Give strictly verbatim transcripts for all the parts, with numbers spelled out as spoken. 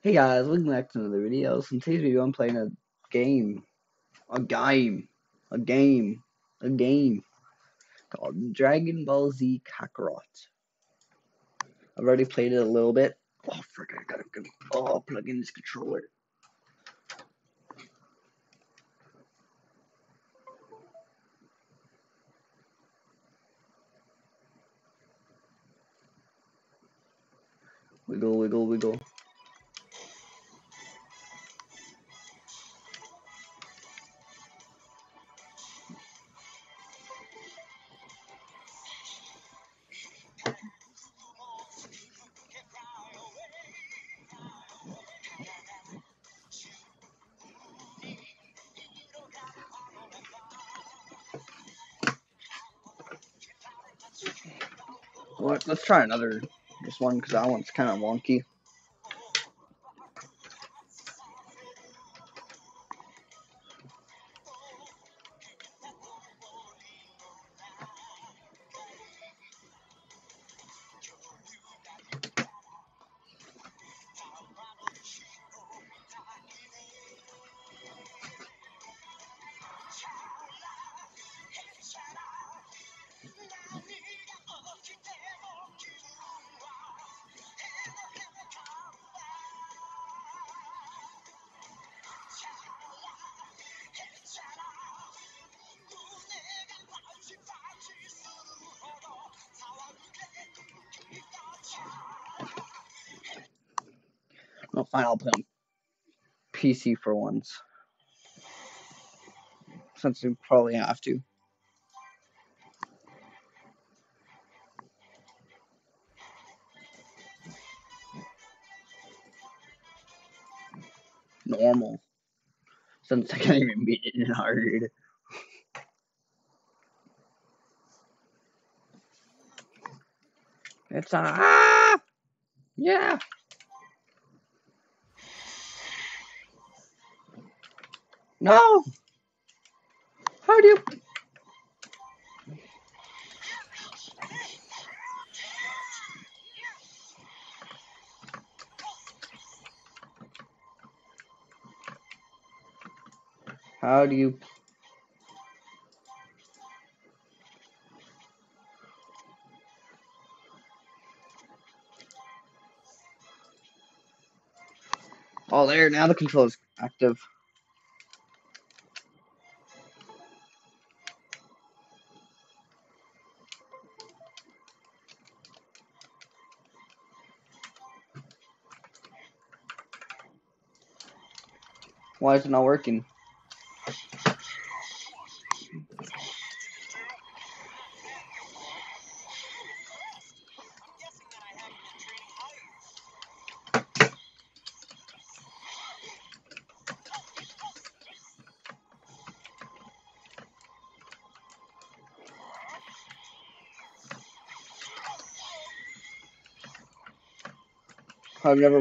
Hey guys, welcome back to another video. So in today's video, I'm playing a game, a game, a game, a game called Dragon Ball Z Kakarot. I've already played it a little bit. Oh frick! I gotta go. Oh, plug in this controller. Wiggle, wiggle, wiggle. Well, let's try another this one because that one's kind of wonky. Oh, fine, I'll play on P C for once, since we probably have to. Normal, since I can't even beat it in hard. It's a ah! Yeah. No. How do you? How do you? Oh, there. Now the control is active. Why is it not working? I've never.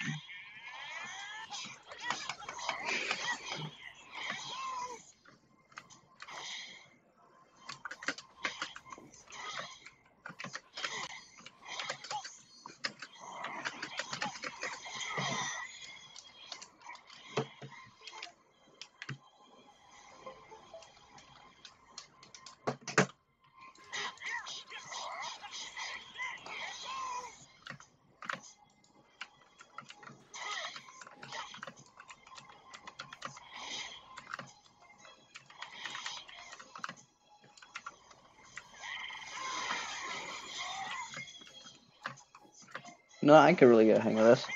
No, I could really get a hang of this.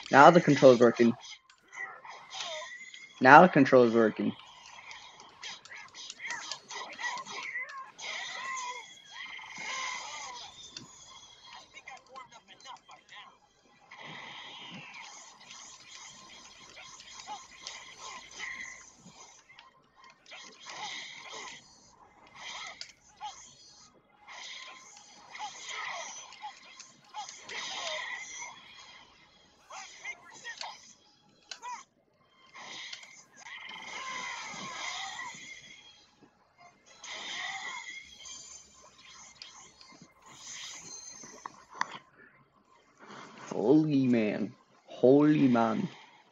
Now the control's working. Now the control's working. Holy man. Holy man.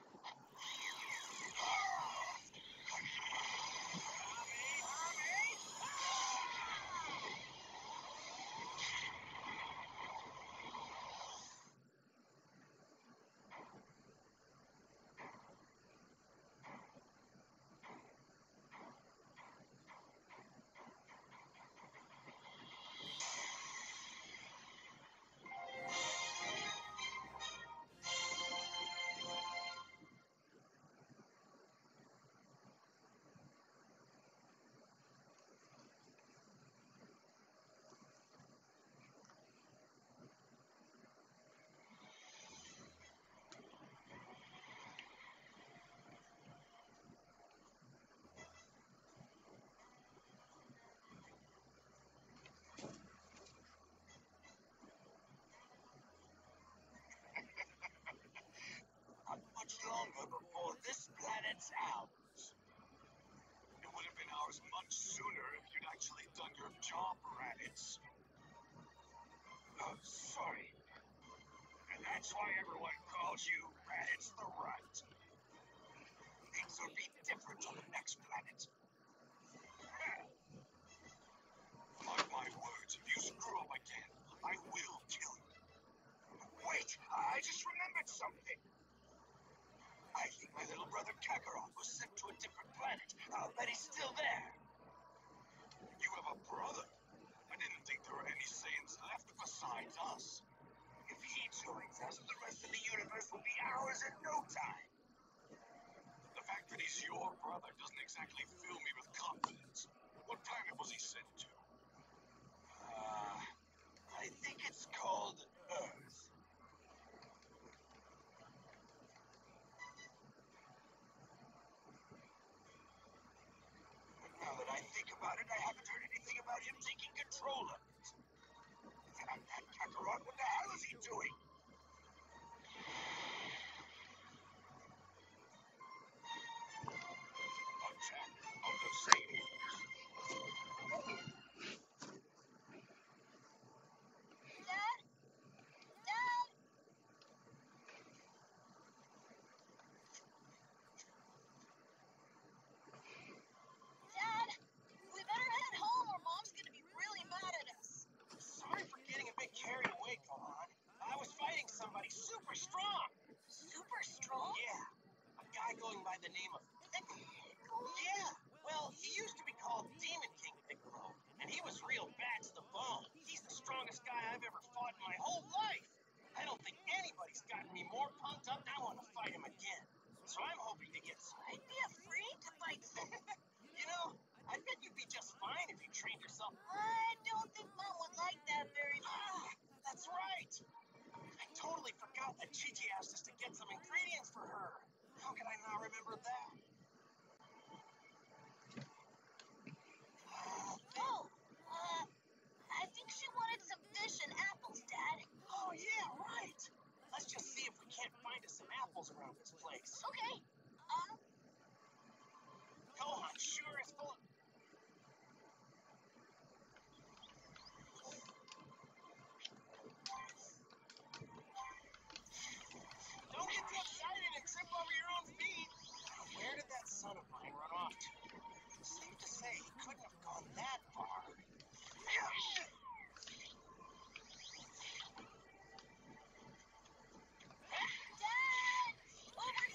Not much longer before this planet's ours. It would have been ours much sooner if you'd actually done your job, Raditz. Oh, sorry. And that's why everyone calls you Raditz the Right. Things will be different on the next planet. Mark my words, if you screw up again, I will kill you. Wait, I just remembered something. I think my little brother Kakarot was sent to a different planet. I'll bet he's still there. You have a brother? I didn't think there were any Saiyans left besides us. If he joins us, the rest of the universe will be ours in no time. The fact that he's your brother doesn't exactly fill me with confidence. What planet was he sent to? Uh, I think it's called Earth. Now that I think about it, I haven't heard anything about him taking control of it. And that Kakarot, what the hell is he doing? Attack of the Saiyans. Dad? Dad? Dad? We better head home or Mom's gonna be really mad at us. Sorry for getting a bit carried away, Gohan. I was fighting somebody super strong. Super strong? Yeah, a guy going by the name of Piccolo. Yeah, well, he used to be called Demon King Piccolo, and he was real bad to the bone. He's the strongest guy I've ever fought in my whole life. I don't think anybody's gotten me more pumped up, and I want to fight him again. So I'm hoping to get some. I'd be afraid to fight someone. You know, I bet you'd be just fine if you trained yourself. I don't think Mom would like that very much. Ah, that's right. I totally forgot that Gigi asked us to get some ingredients for her. How can I not remember that? Oh, uh, I think she wanted some fish and apples, Dad. Oh, yeah, right. Let's just see if we can't find us some apples around this place. Okay. Um, Gohan sure is full of... Don't get too excited and trip over your own feet. Where did that son of mine run off to? Safe to say he couldn't have gone that far. Dad! Over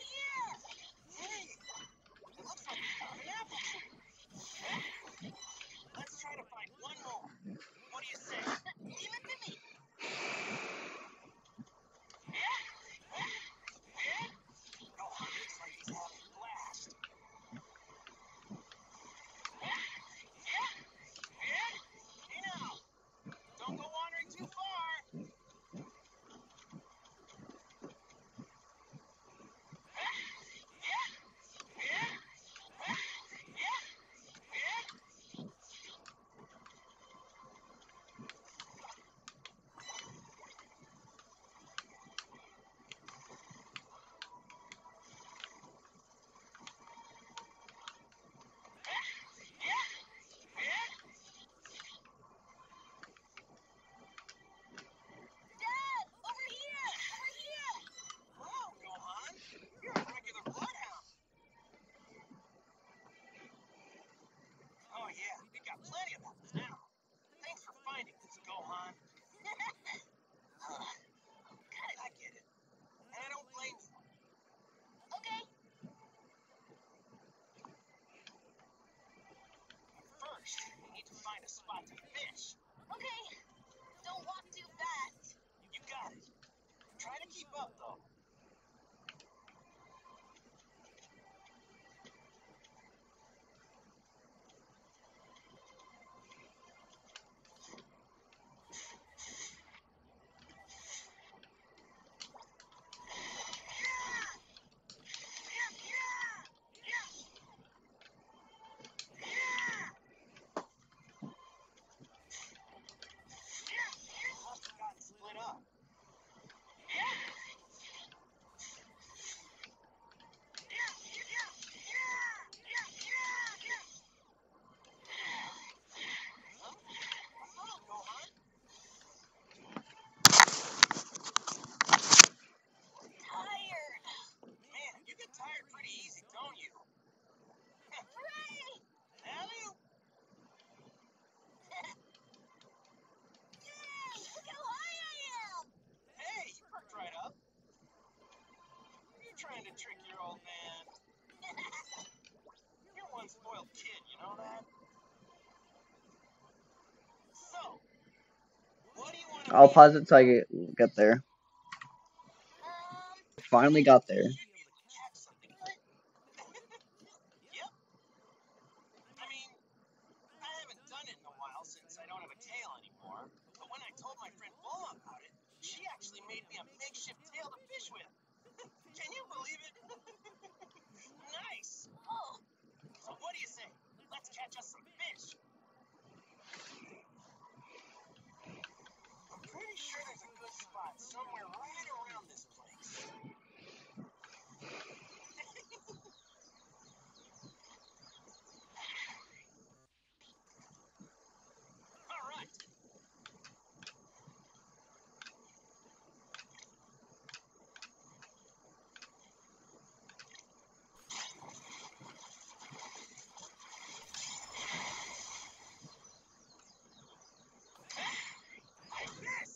can trick your old man. You're one spoiled kid, you know that? So, what do you want to I'll be? pause it till I get, get there. Um, Finally got there. You should be able to catch something. but Yep. I mean, I haven't done it in a while since I don't have a tail anymore. But when I told my friend Bulma about it, she actually made me a makeshift tail to fish with. Can you believe it? Nice. oh, So what do you say? Let's catch us some fish. I'm pretty sure there's a good spot somewhere right around this place. All right. I miss.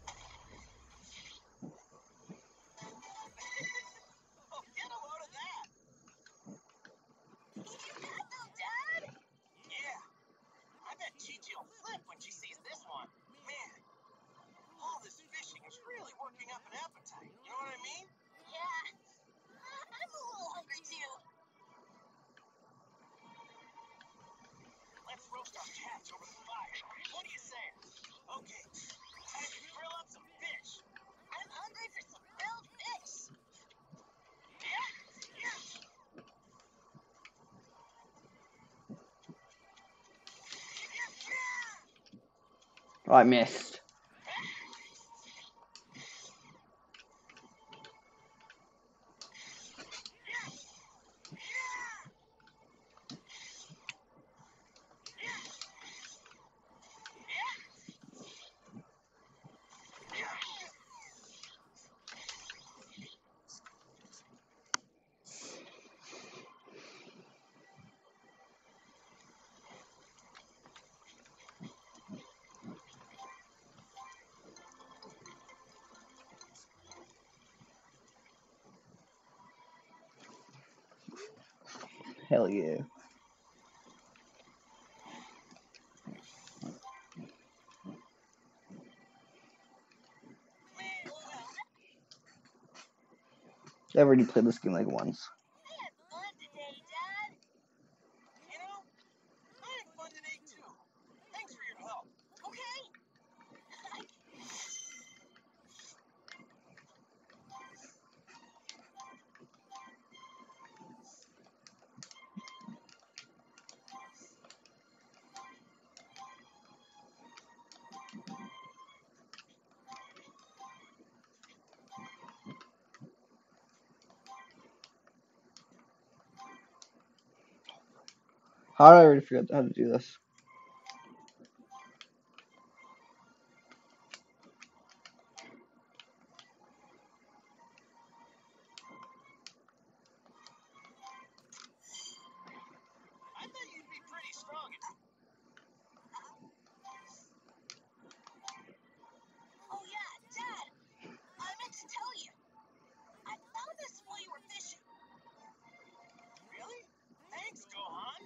Oh, get a load of that. you got them, Dad. Yeah. I bet Gigi will flip when she sees this one. Man, all this fishing is really working up an appetite. You know what I mean? Yeah, I'm a little hungry too. Let's roast our catch over the fire. What do you say? Okay, time to grill up some fish. I'm hungry for some grilled fish. Yeah, yeah. Oh, I missed. Hell yeah. I've already played this game like once. We had fun today, Dad. You know, I had fun today too. Thanks for your help. Okay. How did I already forget how to do this? I thought you'd be pretty strong at Oh yeah, Dad. I meant to tell you. I found this while you were fishing. Really? Thanks, Gohan.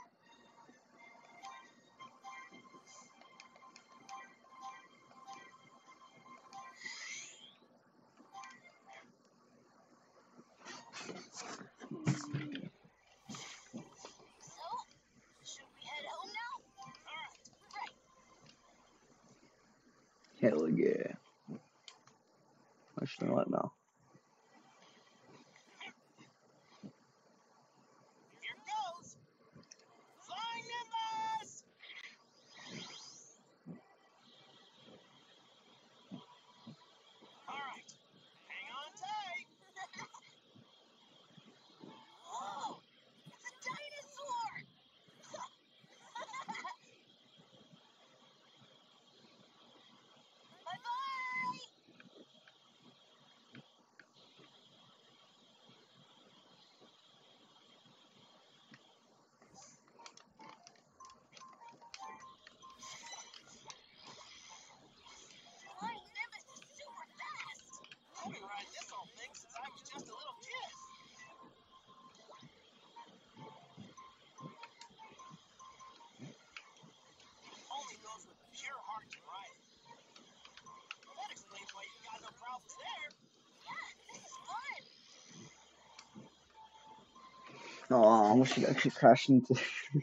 So, should we head home now? Alright. Right. Hell yeah. Actually, what now? Here goes. Flying Nimbus! Alright. Hang on tight. Whoa! It's a dinosaur! Bye-bye! Oh, I almost actually crashed into.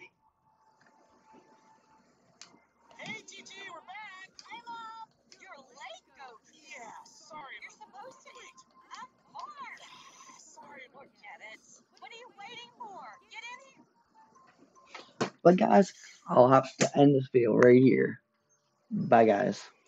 Hey, T T, we're back. Hi, Mom. You're late, Goki. Yeah, sorry. You're supposed to be. Of course. Sorry. Look, Forget it. What are you waiting for? Get in here. But guys, I'll have to end this video right here. Bye, guys.